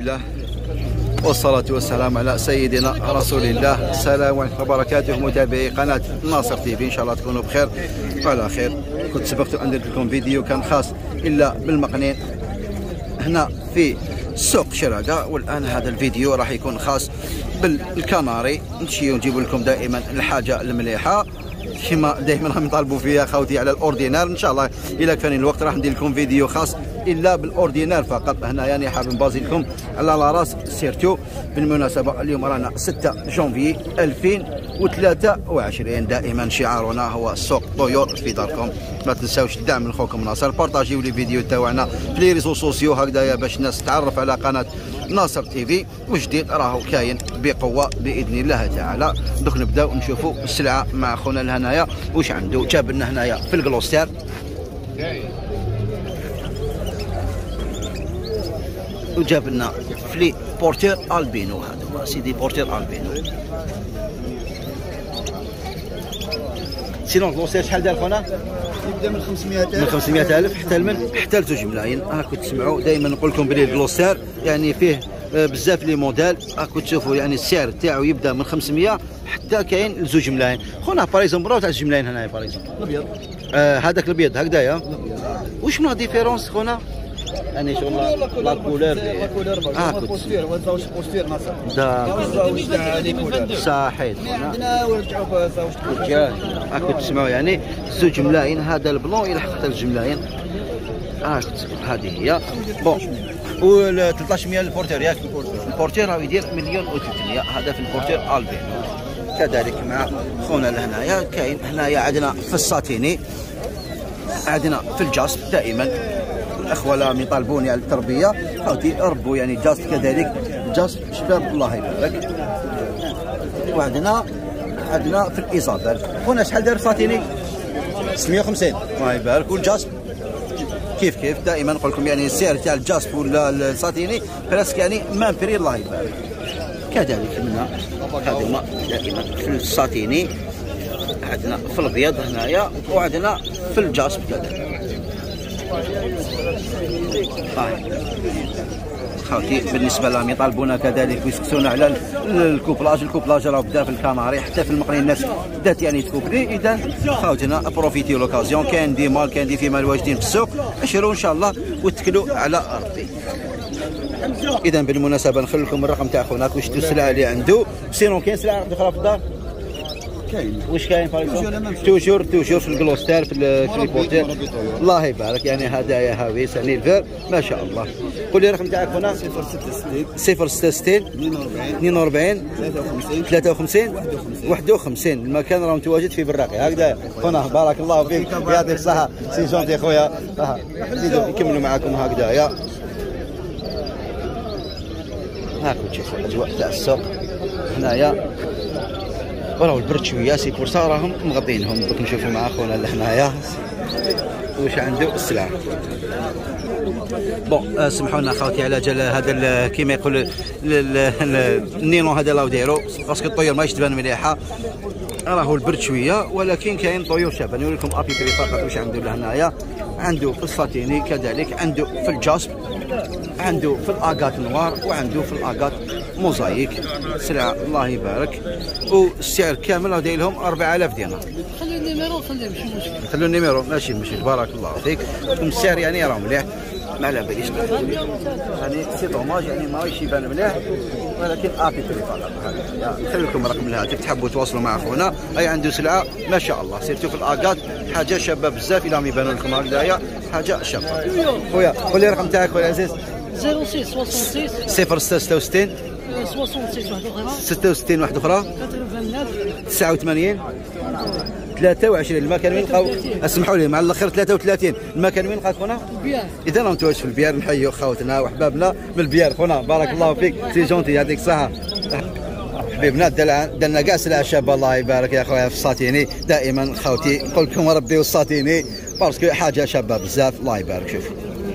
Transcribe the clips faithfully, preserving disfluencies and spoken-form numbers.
الله والصلاة والسلام على سيدنا رسول الله. السلام عليكم وبركاته متابعي قناة ناصر تي في، إن شاء الله تكونوا بخير وعلى خير. كنت سبقت أن درت لكم فيديو كان خاص إلا بالمقنين هنا في سوق شراقة، والآن هذا الفيديو راح يكون خاص بالكناري. نمشيو نجيب لكم دائما الحاجة المليحة كما دائما راهم يطالبوا فيها خوتي على الاوردينار. ان شاء الله الى كان الوقت راح ندير لكم فيديو خاص الا بالاوردينار فقط. هنا يعني حاب نبازي لكم على لاراس سيرتو. بالمناسبه اليوم رانا ستة جونفي ألفين وثلاثة وعشرين، دائما شعارنا هو سوق طيور في داركم. ما تنساوش الدعم من خوكم ناصر، بارطاجيو لي فيديو تاعنا في لي ريزو سوسيو هكذايا باش الناس تعرف على قناه ناصر تي في. وجديد راهو كاين بقوه باذن الله تعالى. دوك نبداو نشوفوا السلعه مع خونا لهنايا واش عنده. جاب لنا هنايا في الكلوستير وجاب لنا فلي بورتير البينو. هذا سيدي بورتير البينو. سينون الكلوستير شحال دار خونا؟ يبدا من خمسمائة ألف من خمسمائة ألف حتى لمن حتى لزوج ملايين. راكم تسمعوا دائما نقول لكم بلي الكلوستير يعني فيه بزاف لي موديل. راكم تشوفوا يعني السعر تاعو يبدا من خمسمائة حتى كاين لزوج ملايين. خونا باريزون براو تاع زوج ملايين هنايا باريزون الابيض. آه هذاك الابيض هكذايا. واش من ديفيرونس خونا؟ يعني شغل لا كولور لا كولور اه بوستير وزاوج بوستير ناصر دا زاوج تاع لي كولور صحيح. عندنا ورجعوا زاوج كولور. راكم تسمعوا يعني زوج ملايين. هذا البلون يلحق حتى زوج ملايين. اه هذه هي بون. و ثلاثطاش مية البورتير ياك؟ البورتير راه يدير مليون وثلاثمائة. هذا في البورتير البينو. كذلك مع خونا لهنايا كاين هنايا عندنا في الساتيني، عندنا في الجاست. دائما الاخوه راهم يطالبوني على التربيه عاودي ربوا يعني جاست. كذلك جاست شباب الله يبارك. وعندنا عندنا في الايزابيل خونا شحال دار ساتيني؟ ستمائة وخمسين الله يبارك. والجاست كيف كيف دائما نقول لكم يعني السعر تاع الجاسب ولا الساتيني براسك يعني مام بري الله يبارك. كذلك منا هذوما دائما في الساتيني، عندنا في الابيض هنايا وعندنا في الجاسب كذلك. خوتي بالنسبه لهم يطالبونا كذلك ويسكتونا على الكوبلاج. الكوبلاج راه بدا في الكناري حتى في المقني الناس بدات يعني تكوبلي. اذا خوتنا بروفيتيو لوكازيون. كاين دي مال كاين دي في مال واجدين في السوق. اشروا ان شاء الله واتكلوا على ربي. اذا بالمناسبه نخلي لكم الرقم تاع خونا وشتو السلعه اللي عنده. سينون كاين سلعه اخرى في الدار؟ كاين. واش كاين توجور توجور في الكلوستير في البورتير الله يبارك. يعني هدايا هاويس يعني الفير ما شاء الله. قول لي الرقم تاعك هنا. صفر ستة وستين صفر ستة وستين اثنين وأربعين ثلاثة وخمسين واحد وخمسين. المكان راه متواجد في براقي هكذا. خونا بارك الله فيك يعطيك الصحه سي جونتي خويا. نزيدوا نكملوا معكم هكذايا. هاكم تشوفوا الاجواء تاع السوق هنايا. راهو البرد شويه سي بور سا راهم مغطينهم. دوك نشوفوا مع خونا اللي هنايا واش عنده السلعه. بون سمحوا لنا خوتي على جال هذا كيما يقول النينو هذا راهو دايرو باسكو الطيور ماهيش تبان مليحه. راهو البرد شويه ولكن كاين طيور شابه. نوري لكم ابي بري فقط واش عنده لهنايا. عنده في الساتيني كذلك، عنده في الجاسب، عنده في الاغات نوار، وعنده في الاغات موزايك. سلعه الله يبارك. والسعر كامل راه داير لهم أربعة آلاف دينار. خلي النيميرو خليه ماشي مشكل. خلوا النيميرو ماشي مشكل بارك الله فيك. السعر يعني راه مليح ما على باليش يعني سي دوماج يعني ماهيش يبان مليح ولكن ابي بري فقط. نخلي لكم رقم الهاتف تحبوا تواصلوا مع خونا. اي عنده سلعه ما شاء الله سيرتو في الاغات حاجه شابه بزاف. الى ما يبانوا لكم هكذايا حاجه شابه. خويا قول لي الرقم تاعك خويا عزيز. صفر ستة ستة صفر ستة وستين ستة وستين واحد اخرى تسعة وثمانين ثلاثة وعشرين. المكان وين لقاو؟ اسمحوا لي مع الاخر ثلاثة وثلاثين. المكان وين لقاك خونا؟ البيار. اذا راهم متواجد في البيار. نحيوا خوتنا وحبابنا من البيار. خونا بارك الله فيك سي جونتي يعطيك الصحه. حبيبنا دلنا كاع سلعه شابه الله يبارك يا خويا في الساتيني. دائما خوتي نقول لكم ربي والساتيني باسكو حاجه شابه بزاف الله يبارك. شوف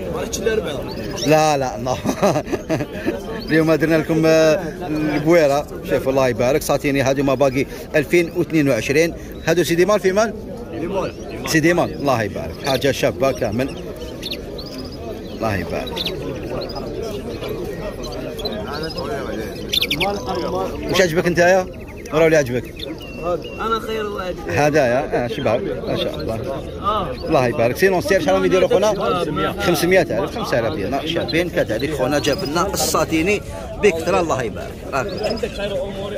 لا لا الله اليوم درنا لكم البويره. شوفوا الله يبارك ساتيني. هادو ما باقي ألفين واثنين وعشرين. هادو سيدي مال في مال سيدي مال الله يبارك. حاجه شابه كامل الله يبارك. واش عجبك نتايا؟ راه اللي عجبك انا خير الله يهديك. هدايا اه شباب ما شاء الله. الله يبارك. سينون السعر شحال يديروا خونا؟ خمسمية ألف خمسة آلاف ديالنا شابين. كذلك خونا جاب لنا الساتيني بكثره الله يبارك. عندك خير اموري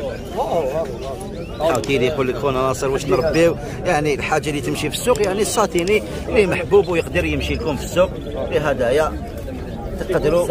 عاوتاني يقول لك خونا ناصر واش نربيو يعني الحاجه اللي تمشي في السوق يعني الساتيني اللي محبوب ويقدر يمشي لكم في السوق بهدايا تقدروا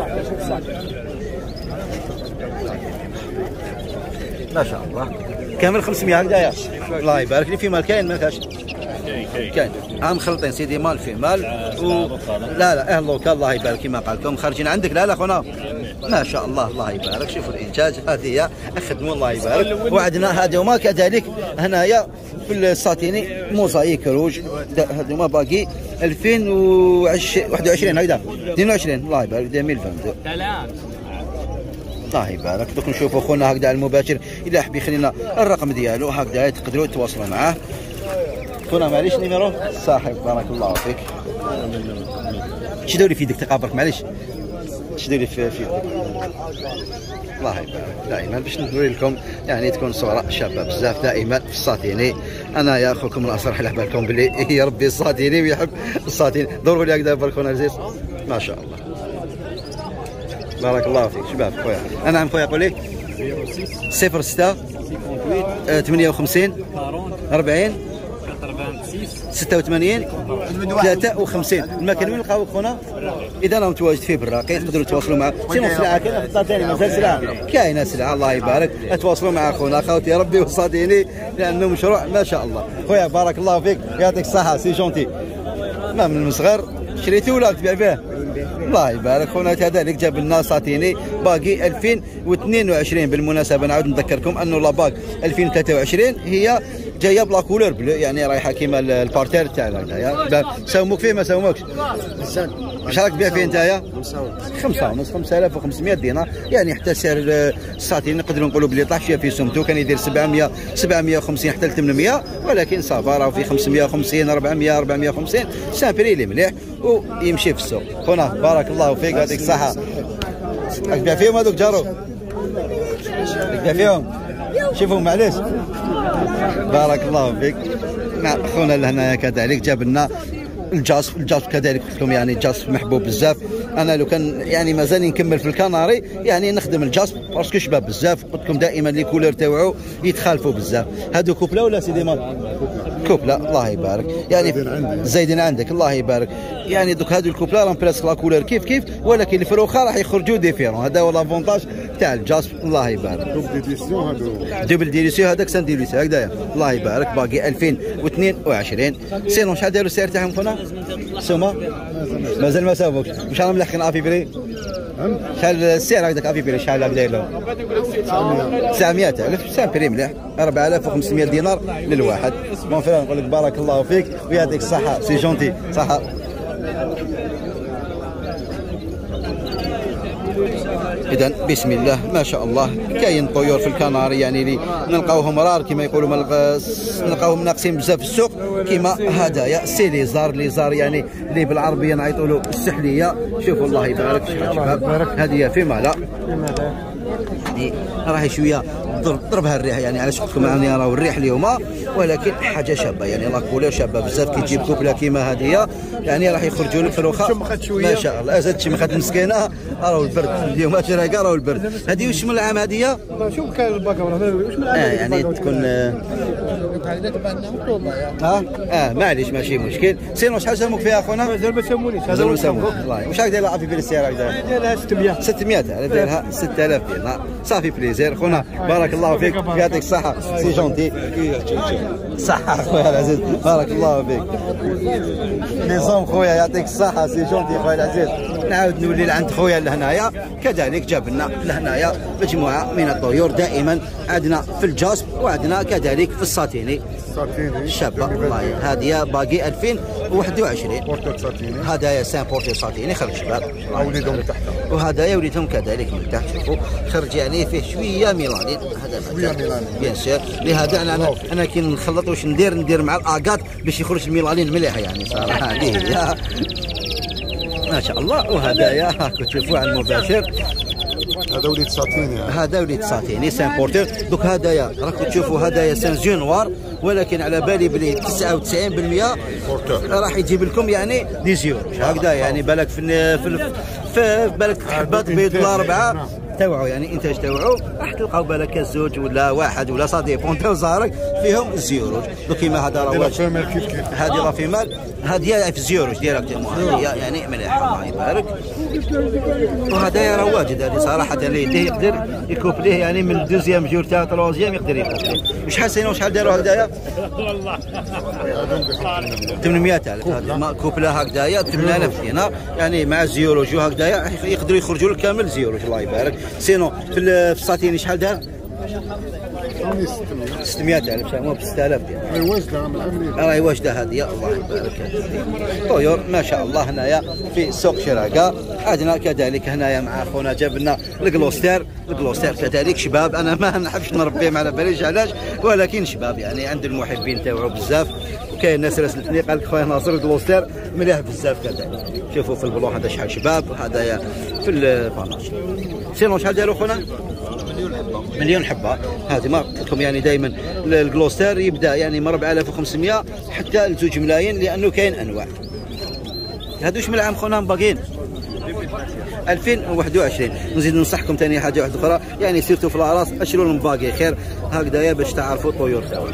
ما شاء الله كامل خمسمية هكذايا. الله يبارك لي في مال كاين ما كاش كاين ها مخلطين سيدي مال في مال و... لا لا اهل لوكال الله يبارك كما قال لكم خارجين عندك. لا لا خونا ما شاء الله الله يبارك. شوفوا الانتاج هذه هي خدموا الله يبارك. وعندنا هذوما كذلك هنايا في الساتيني موزايك روج هذوما باقي ألفين وواحد وعشرين هكذا اثنين وعشرين الله يبارك ألفين واثنين الله يبارك. دوك نشوفوا خونا هكذا المباشر الا حب يخلينا الرقم ديالو هكذا تقدروا تواصلوا معاه. خونا معليش نيميرو صاحب بارك الله فيك. شدوا لي في يدك تقابرك معليش شدوا لي في في يدك الله يبارك. دائما باش نوري لكم يعني تكون صوره شابه بزاف دائما في الساتيني. انا يا اخوكم الاصرح على بالكم باللي يربي الساتيني ويحب الساتيني. دوروا لي هكذا بارك خونا عزيز ما شاء الله بارك الله فيك شباب خويا. انا عم خويا قول لي صفر ستة ثمانية وخمسين أربعين ستة وثمانين ثلاثة وخمسين. المكان وين نلقاوك خونا؟ اذا انا متواجد فيه بالراقي تقدروا تواصلوا معاه. سينو السلعه كاينه في الساتيني مازال سلعه كاينه سلعه الله يبارك. تواصلوا مع خونا خوتي ربي والساتيني لانه مشروع ما شاء الله. خويا بارك الله فيك يعطيك الصحه سي جونتي. ما من المصغر شريتي ولا تبيع به؟ الله يبارك. خونا كذلك جاب لنا ساتيني باقي ألفين واثنين وعشرين. بالمناسبه نعاود نذكركم انه لا باك ألفين وثلاثة وعشرين هي جايه بلا كولور بلو يعني رايحه كيما البارتير تاعنا. ساوموك فيه ما ساوموكش؟ واش راك تبيع فيه نتايا؟ خمسة ونص خمسة آلاف وخمسمية دينار يعني حتى سعر الساتين نقدروا نقولوا بلي طاح شويه في سمتو. كان يدير سبعمية سبعمية وخمسين حتى ل ثمانمية ولكن صافا راه في خمسمية وخمسين أربعمية أربعمية وخمسين سامبري اللي مليح ويمشي في السوق. خونا بارك الله فيك يعطيك الصحه. راك تبيع فيهم هذوك جارو؟ تبيع فيهم؟ شوفوا معليش بارك الله فيك. مع خونا لهنا كذلك جاب لنا الجاصف. الجاصف كذلك قلت لكم يعني الجاصف محبوب بزاف. انا لو كان يعني مازال نكمل في الكناري يعني نخدم الجاصف باسكو شباب بزاف. قلت لكم دائما لي كولور تاوعو يتخالفوا بزاف. هادو كوبلا ولا سيدي مال؟ كوبلا الله يبارك يعني زايدين عندك الله يبارك. يعني دوك هادو الكوبلا راهم بريسك لا كولور كيف كيف ولكن الفروخه راح يخرجوا ديفيرون. هذا هو لافونتاج تاع الجاصف الله يبارك. دوبل ديليسيون هادو دوبل ديليسيون هذاك سان ديليسيون هكذايا الله يبارك. باقي ألفين واثنين وعشرين. سينو شحال داروا السعر تاعهم خونا؟ سوما مازال ما ساووكش. واش راهم ملحقين افي بري؟ شحال السعر هكذاك افي بري شحال هكذا داير لهم؟ تسعمية ألف سامبري مليح أربعة آلاف وخمسمية دينار للواحد. بون فرا نقول لك بارك الله فيك ويعطيك الصحه سي جونتي صحه. اذا بسم الله ما شاء الله كاين طيور في الكناري يعني اللي نلقاوهم رار كما يقولوا نلقاوهم ناقصين بزاف في السوق كما هدايا سي ليزار. ليزار يعني اللي بالعربيه نعيطوا له السحليه. شوفوا الله يبارك شباب هذه في مالا هذه راهي شويه ضرب ضربها الريح يعني علاش قلت لكم يعني راهو الريح اليوم ولكن حاجه شابه يعني لا كولور شابه بزاف. كي تجيب كوبلا كيما هذه يعني راح يخرجوا لك فروخه ما شاء الله. ازاد شمخات مسكينه راهو البرد اليوم راكا راهو البرد. هذه واش من العام هذه؟ شوف كاين الباكا واش من اه يعني تكون ها اه معليش ماشي مشكل. سينو شحال ساموك فيها اخونا؟ مازال ما سامونيش مازال ما ساموك الله. واش راك داير عافي في السياره هكذا؟ دايرها ستمية ستمية دايرها ستة آلاف دينار صافي بليزير. خونا بارك الله فيك يعطيك الصحه سي جونتي صحه خويا العزيز بارك الله فيك. نظام خويا يعطيك الصحه سي جونتي خويا العزيز. نعاود نولي لعند خويا لهنايا كذلك جاب لنا لهنايا مجموعه من الطيور. دائما عندنا في الجاسب وعندنا كذلك في الساتيني شابه الله. هذه باقي ألفين وواحد وعشرين هدايا سان بورتي ساتيني خرج شباب وليدهم من تحت وهدايا وليدهم كذلك من تحت. شوفوا خرج يعني فيه شويه ميلانين هذا شويه ميلانين بيان سير. لهذا انا انا كي نخلط واش ندير ندير مع الاكاط باش يخرج الميلانين مليح يعني صراحه. هذه هي ما شاء الله. وهدايا تشوفوا على المباشر هذا وليد ساتيني. هذا وليد ساتيني سان بورتور. دوك هدايا راكم تشوفوا هدايا سان جو نوار، ولكن على بالي بلي تسعة وتسعين بالمئة راح يجيب لكم يعني دي زيوروج هكذا، يعني بالك في في, في بالك حبات بيض ولا اربعه تاوعوا، يعني انتاج تاوعوا راح تلقاو بالك زوج ولا واحد ولا صا ديبون تاع زهرك فيهم الزيوروج. دوك كيما هذا رواج، هذه لا في مال، هذه في الزيوروج ديريكتومون، هذه يعني مليحه الله يبارك. وهذا رواجد هذه صراحه اللي يديه يقدر يكوب ليه يعني من دوزيام جور تاع تروزيام يقدر يكوب ليه. شحال سينو شحال داروا هكذايا؟ والله ثمانمئة ألف هذه كوب لها هكذايا ثمانية آلاف دينار، يعني مع الزيوروج وهكذايا يقدروا يخرجوا لك كامل زيوروج الله يبارك. سينو في الساتيني شحال دار؟ ستمئة ألف مو ب ستة آلاف ديال. راهي واجده من العمريه. راهي واجده هذه الله يبارك. طيور ما شاء الله هنايا في سوق شراكه. عندنا كذلك هنايا مع خونا جاب لنا الكلوستير، الكلوستير كذلك شباب، انا ما نحبش نربيه ما على باليش علاش، ولكن شباب يعني عند المحبين تاعو بزاف. وكاين الناس راسلتني قال لك خويا ناصر الكلوستير مليح بزاف كذلك. شوفوا في البلون هذا شحال شباب، هذايا في الباناج. سينو شحال داروا خونا؟ مليون حبه. مليون حبه. هذه ما قلت لكم يعني دائما الكلوستير يبدا يعني من أربعة آلاف وخمسمئة حتى لزوج ملايين، لانه كاين انواع. هذوش من العام خونا باقيين ألفين وواحد وعشرين. نزيد ننصحكم ثاني حاجه واحده اخرى، يعني سيرتو في الاراس اشروا المباقي خير هكذايا باش تعرفوا الطيور تاعهم.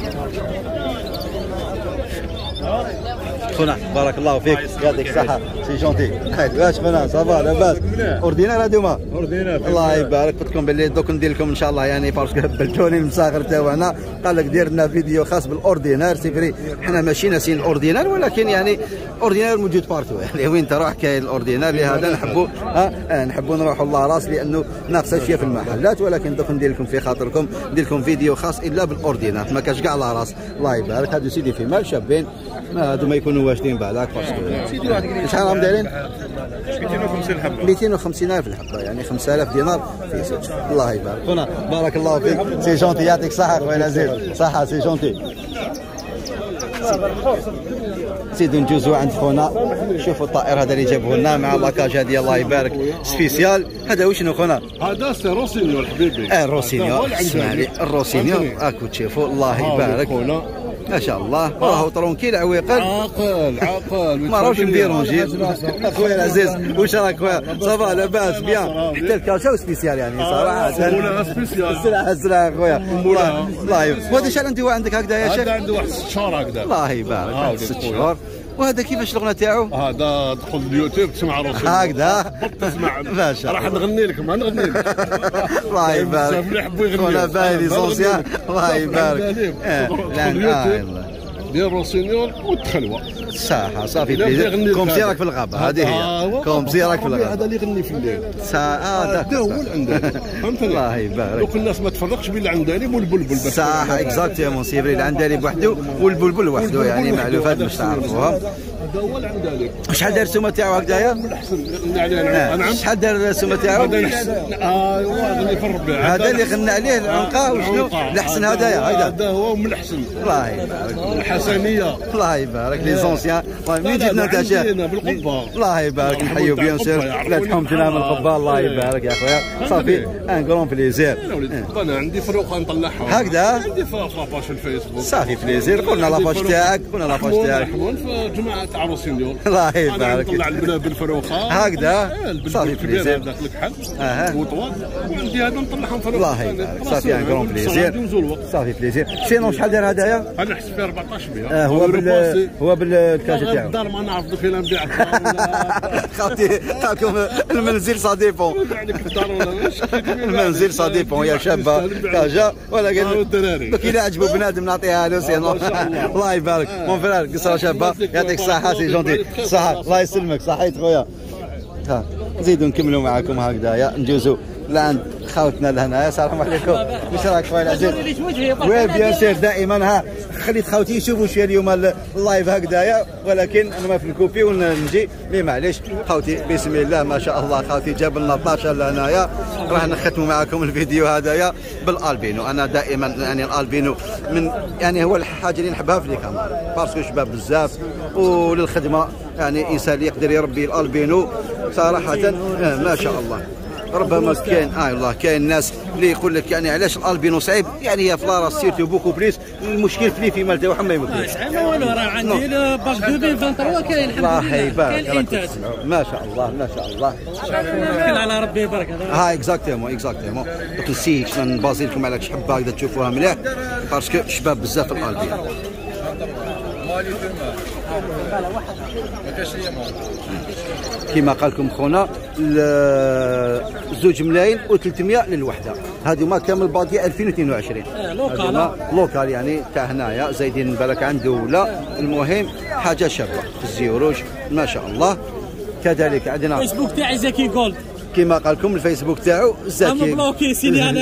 خونا بارك الله فيك يعطيك الصحة سي جونتي. واش خونا صافا لاباس؟ اوردينار هادوما؟ اوردينار الله يبارك. قلت لكم باللي دوك ندير لكم ان شاء الله يعني باسكو هبلتوني المساغر تاعنا، قال لك دير لنا فيديو خاص بالاوردينار. سي فري حنا ماشي ناسين الاوردينار، ولكن يعني اوردينار موجود بارتو، يعني وين تروح كاين الاوردينار. لهذا نحبوا ها نحبوا نروحوا الله راس لانه ناقصه شويه في المحلات، ولكن دوك ندير لكم في خاطركم ندير لكم فيديو خاص الا بالاوردينار، ما كاش كاع الله راس الله يبارك. هادو سيدي في مال شابين، ما هادو ما يكونوا واجدين بعدك باسكو شحال راهم دايرين؟ مئتين وخمسين حبه. مئتين وخمسين ألف الحبه، يعني خمسة آلاف دينار في زوج الله يبارك. خونا بارك الله فيك سي جونتي يعطيك الصحه خويا العزيز. صحه سي جونتي. سيدو ندوزو عند خونا، شوفوا الطائر هذا اللي جابوه لنا مع لاكاج هذه الله يبارك سبيسيال. هذا واش شنو خونا؟ هذا سي روسينيو حبيبي. اه روسينيو، اسمع لي الروسينيو راكو تشوفوا الله يبارك ما شاء الله. راهو طرونكيل عويقل عاقل عاقل ما راهوش مديرونجي. اخويا العزيز واش راك خويا؟ صافا لاباس بيان؟ حتى الكاشا سبيسيال يعني صراحه سبيسيال سلعه سلعه خويا الله الله يبارك. وهذا شحال عنده عندك هكذا يا شيخ؟ هذا عنده واحد ست شهور هكذا الله يبارك. ست شهور. وهذا كيفاش الغنى تاعو؟ هذا دخل اليوتيوب تسمع روسي هكذا تسمع باشا راح نغني لك ما نغني لك الله يبارك. خونا باهي ليسونسيال الله يبارك. اه ديال روسينيول والتخلوه صح صافي. كوم سيرك في الغابه هذه هي كوم سيرك في الغابه. هذا اللي يغني في الليل هذا هو العندليب فهمتني. الله يبارك. دوك الناس ما تفرقش بين العندليب والبلبل. صح اكزاكتومون سي فري. العندليب وحده والبلبل وحده، يعني معلوفات باش تعرفوها. هذا هو العندليب. شحال دار السومه تاعو هكذايا؟ من الاحسن يغني عليه. نعم شحال دار السومه تاعو؟ هذا الاحسن. اه يغني في الربيع. هذا اللي غنى عليه العنقه وشنو الاحسن هذايا؟ هذا هو من الاحسن الله يبارك. الحسنيه الله يبارك. لي زونسيان من جيتنا انت شيخ الله يبارك. نحيو بيان سور لا تحومتنا من القبه الله يبارك يا خويا. صافي ان كرون بليزير. انا عندي فروقه نطلعها هكذا عندي في لاباج في الفيسبوك. صافي بليزير. قلنا لاباج تاعك قلنا لاباج تاعك في جماعه تاع روسينيول الله يبارك. نطلع البنات بالفروقه هكذا صافي بليزير داخل الكحل اها وطوال وعندي هذا نطلعهم في الله يبارك. صافي ان كرون بليزير صافي بليزير. سينو شحال داير هذايا؟ انا نحس فيه أربعطاش مية. اه هو بال هو بالكاشه تاعو. الدار ما نعرف دوك الا نبيع خاطي خاطكم المنزل سا ديبون. المنزل سا ديبون يا شابه كاجا، ولكن دوك الا عجبو بنادم نعطيها له سينو الله يبارك. مون فرير قصره شابه يعطيك الصحه سي جونتي. صحه الله يسلمك صحيت خويا. ها نزيدو نكملوا معكم هكذايا ندوزو لعند خاوتنا لهنايا. السلام عليكم واش راك خويا العزيز؟ وي بيان سير دائما ها خليت خاوتي يشوفوا شويه اليوم اللايف هكذايا، ولكن انا ما في الكوبي ونجي لي معليش. خاوتي بسم الله ما شاء الله خاوتي جاب لنا اثناش لهنايا. راح نختموا معكم الفيديو هذايا بالالبينو. انا دائما يعني الالبينو من يعني هو الحاجه اللي نحبها في الكاميرا باسكو شباب بزاف وللخدمه، يعني انسان اللي يقدر يربي الالبينو صراحه ما شاء الله. ربما كاين اه والله كاين ناس اللي يقول لك يعني علاش الالبينو صعيب، يعني هي في لاراس سيرتو بوكو بليس المشكل في في مال تاعهم ما يمكنش. ما والو راه عندي باك ألفين وثلاثة وعشرين كاين الحمد لله. الله يبارك كاين انتاج ما شاء الله ما شاء الله. كل على ربي يبارك. ها اكزاكتومون اكزاكتومون. دوك نسيك شنو نبازي لكم على شي حبه هكذا تشوفوها مليح باسكو شباب بزاف الالبينو. كما قال لكم خونا زوج ملايين و300 للوحده، هذوما كامل باقي ألفين واثنين وعشرين. لوكال لوكال يعني تاع هنايا زايدين بالك عنده ولا. المهم حاجه شابه في الزيوروج ما شاء الله. كذلك عندنا الفيسبوك تاعي زكي جولد كما قال لكم الفيسبوك تاعو زكي. انا بلوكي سيدي انا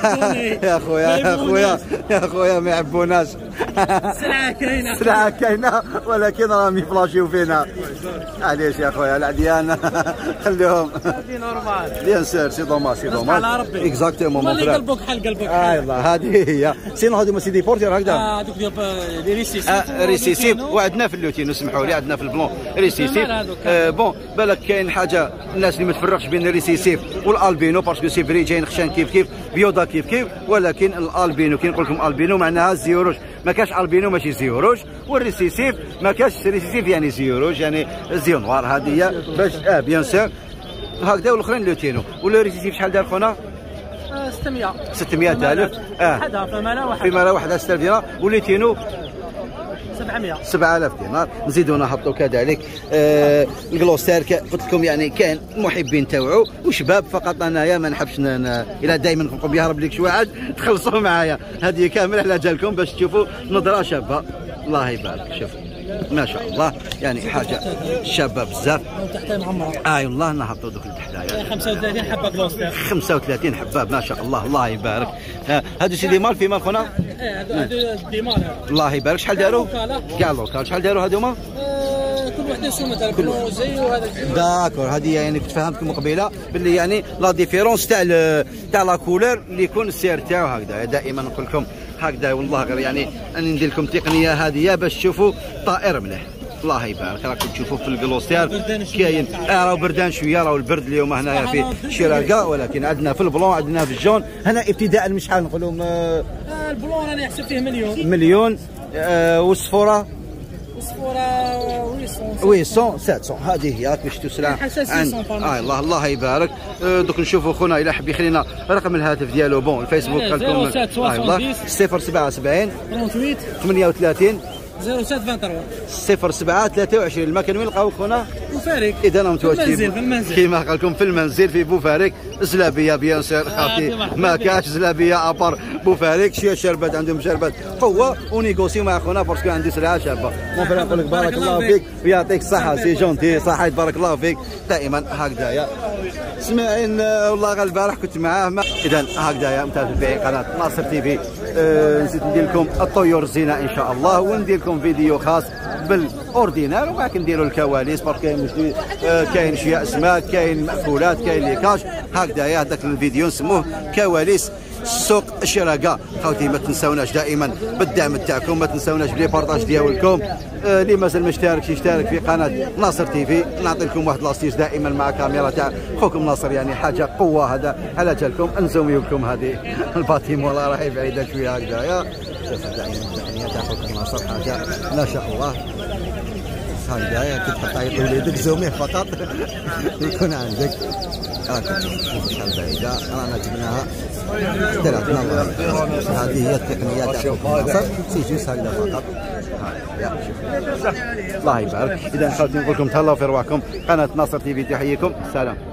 يا خويا يا خويا يا خويا ما يحبوناش. السلعه كاينه السلعه كاينه ولكن راهم يفلاشيو فينا. معليش يا خويا العديان خليهم. هذه نورمال بيان سير سي دوماج سي دوماج. على ربي اكزاكتومون مون فريند. قلبك حل قلبك حل. اه والله هذه هي. سينو هذوما سيدي بورتير هكذا. اه هذوك ديال لي ريسيسيف. آه ريسيسيف وعندنا في اللوتينو اسمحوا لي عندنا في البلون ريسيسيف. آه بون بالك كاين حاجه الناس اللي ما تفرقش بين الريسيسيف والالبينو باسكو سي فري جايين خشان كيف كيف بيوضا كيف كيف، ولكن الالبينو كي نقول لكم البينو معناها زيوروج، ما كاش البينو ماشي زيوروج، والريسيسيف ما كاش ريسيسيف يعني زيوروج يعني زيو نوار. هذه هي باش اه بيان سير هكذا. والاخرين لوتينو. والريسيسيف شحال دار خونا؟ ستمية ستمية ألف. اه وحده في مالا وحده في مالا وحده ستة آلاف دينار. وليتينو سبعمية سبعة آلاف دينار. نزيدو نهبطوا كذلك. آه الكلوستير قلت لكم يعني كاين محبين تاوعو وشباب فقط. انايا ما نحبش الى دائما نقول يهرب لك شي واحد تخلصوا معايا. هذه كامل على جالكم باش تشوفوا نظره شابه. الله يبارك. شوف ما شاء الله يعني حاجه شابه بزاف. تحتها معمره. اي والله نهبطوا دوك لتحتايا. خمسة وثلاثين حبه كلوستير. خمسة وثلاثين حباب ما شاء الله. الله يبارك. هادو سيدي مال في مال خونا؟ اه هادو ديمال. الله يبارك. شحال داروا؟ كاع لوكال. شحال داروا هادوما؟ كل وحده سمه كل زي وهذا داكور. هذه يعني كنت فهمتكم قبيله باللي يعني لا ديفيرونس تاع تاع لا كولور اللي يكون السير تاعو هكذا. دائما نقول لكم هكذا والله غير يعني اني ندير لكم تقنيه هذه باش تشوفوا طائر مليح. الله يبارك. راكم تشوفوا في الكلوستير كاين اه راهو بردان شويه، راهو البرد اليوم هنايا في شيراكا، ولكن عندنا في البلون عندنا في الجون هنا ابتداء من شحال نقولوا؟ آه البلون انا نحسب فيه مليون. مليون. آه والصفوره؟ الصفوره وي مية سبعمية. هذه هي باش تسلع عن اه الله الله يبارك. دوك نشوفوا خونا الى حب يخلينا رقم الهاتف ديالو. بون الفيسبوك قال لكم صفر سبعة سبعين ثمانية وثلاثين صفر سبعة ثلاثة وعشرين صفر سبعة ثلاثة وعشرين. المكان وين نلقاو خونا؟ بوفاريك. اذا انا متواجدين كيما قال لكم في المنزل في بوفاريك. زلابيه بيان سير خاطي ما كاش زلابيه ابار بوفاريك. شي شربات عندهم شربات قوه ونيغوسيو مع خونا باسكو عندي سلعه شابه. ممكن نقول لك بارك الله فيك ويعطيك الصحه. سي جونتي صحه بارك الله فيك دائما هكذايا. سمعين والله غير البارح كنت معاه. اذا هكذايا متابعين قناه ناصر تي في. أه نزيد ندير لكم الطيور الزينه ان شاء الله، وندير لكم فيديو خاص بالاوردينار وبعد نديروا الكواليس باسكو كاين مشكل. أه كاين شويه اسماك كاين مأكولات كاين ليكاش هكذايا. هذاك الفيديو نسموه كواليس سوق الشراكه. خوتي ما تنساوناش دائما بالدعم تاعكم، ما تنساوناش بلي بارطاج ديالكم. آه اللي مازال ما اشتركش يشترك في قناه ناصر تي في. نعطي لكم واحد لاستيج دائما مع كاميرا تاع خوكم ناصر، يعني حاجه قوه. هذا على جالكم نزوميو لكم هذه الباتيم والله راهي بعيده شويه هكذايا. شوف دائما التقنيه تاع خوكم ناصر حاجه ما شاء الله. هكذايا كي تحط عيط وليدك زوميه فقط يكون عندك. راكم تشوفوا شحال بعيده رانا جبناها ثلاثة. الله هذه هي التقنيه تاع خوكم ناصر. سي جوست هكذا فقط. الله يبارك. اذا خاوتي نقول لكم تهلاو في رواحكم. قناه ناصر تي في تحييكم. سلام.